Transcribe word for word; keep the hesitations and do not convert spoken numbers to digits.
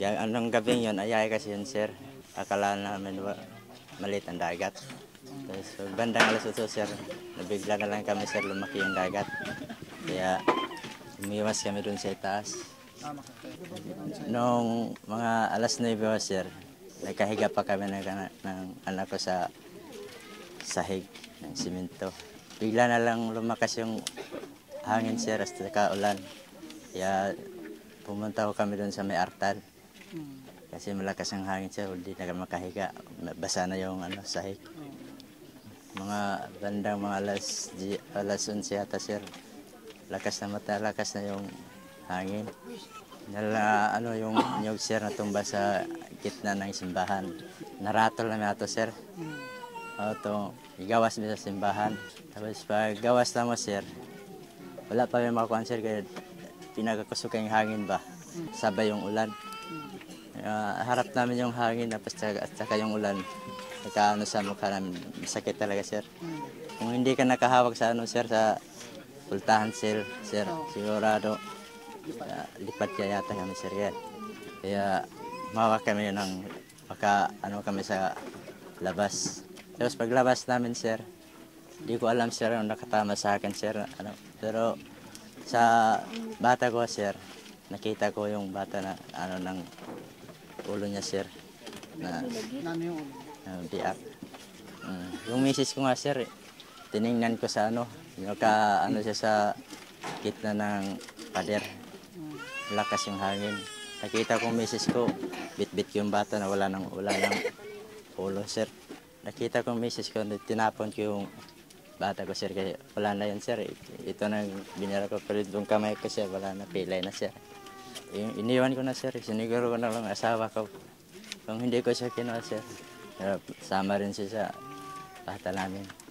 Kaya anong gabing yun, ayay kasi yun, sir. Akala namin wa, maliit ang dagat. Tapos so, bandang alas otso, sir, nabigla na lang kami, sir, lumaki yung dagat. Kaya umiwas kami dun sa itaas. Noong mga alas nuebe, sir, nagkahiga pa kami ng, ng anak ko sa sahig ng simento. Bigla na lang lumakas yung hangin, sir, at saka ulan. Kaya pumunta ko kami doon sa may artal. Kasi malakas ang hangin, sir, hindi na kami makahiga. Basa na yung ano, sahig. Mga bandang mga alas, alas onse yata, sir. Lakas na mata, lakas na yung hangin. Nala, ano, yung nyug, sir, natumba sa gitna ng simbahan. Naratol na ito, sir. O, ito, igawas mo sa simbahan. Tapos pag gawas na mo, sir, wala pa may makuhaan, sir, kaya pinagkakusok yung hangin ba? Sabay yung ulan. Uh, harap namin yung hangin at saka, at saka yung ulan. Nakaano sa mukha namin, masakit talaga, sir. Kung hindi ka nakahawak sa ano, sir, sa pultahan, sir, sir, sigurado, uh, lipat kaya yata kami, sir, yan. Kaya mawak kami ng, maka, ano kami sa labas. Tapos paglabas namin, sir, di ko alam, sir, ang nakatama sa akin, sir. Ano, pero sa bata ko, sir, nakita ko yung bata na ano ng ulo niya, sir, na uh, biak. Um, yung misis ko nga, sir, tiningnan ko sa ano, yung ka, ano siya sa gitna ng pader. Lakas yung hangin. Nakita ko misis ko, bit-bit yung bata na wala ng ulan ng ulo, sir. Nakita ko misis ko, tinapon ko yung bata ko, sir, kasi wala na yun, sir. Ito nang binira ko, pero yung kamay ko, sir, wala na, pilay na, sir. Iniwan ko na, sir, siniguro ko na lang asawa ko. Kung hindi ko siya kinuha, sir, sama rin siya sa bata namin.